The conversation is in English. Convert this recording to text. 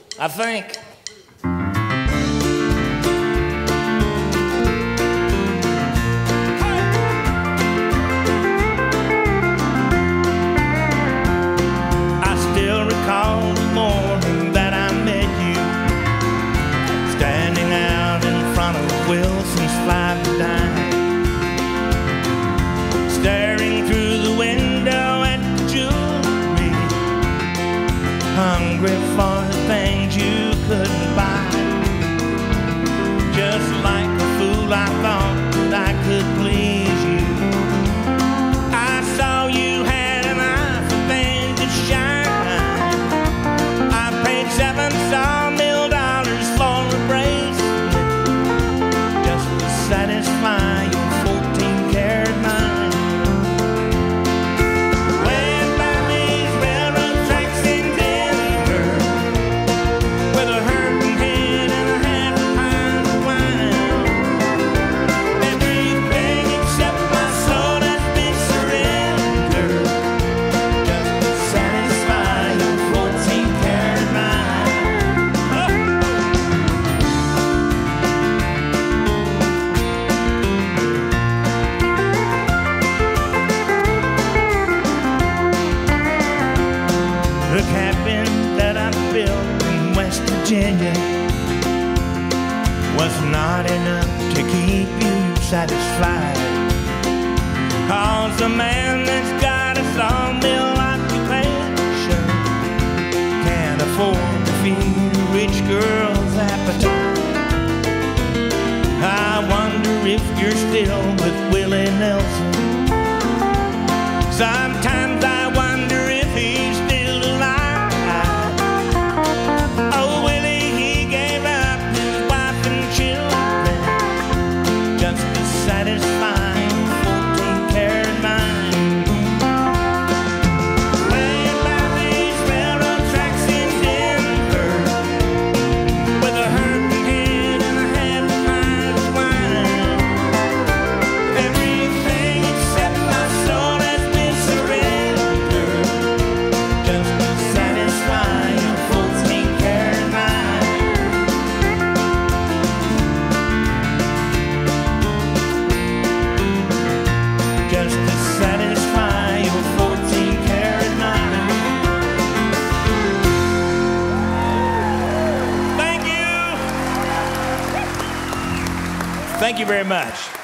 I think. I still recall the morning that I met you, standing out in front of Wilson's Fly to Dine, staring through the window at the jewelry, hungry for the things you couldn't buy. Just like a fool, I thought that I could please you. I saw you had an eye for things that shine. I paid $7 sawmill for a bracelet just to satisfy your 14-karat mind. Went by these railroad tracks in Denver with a hurting head and a half a pint of wine. Everything except my soul has been surrendered just to satisfy your 14-karat mind. The cabin that I built in West Virginia was not enough to keep you satisfied, 'cause the man that's got a sawmill occupation can't afford to feed a rich girl's appetite. I wonder if you're still with Willie Nelson. Sometimes I wonder if he's still alive. Oh, Willie, he gave up his wife and children just to satisfy your 14-karat mind. Laying by these railroad tracks in Denver with a hurting head and a half a pint of wine. Everything except my soul has been surrendered just to satisfy your 14-karat mind. Just to satisfy your 14-karat mind. Thank you. Thank you very much.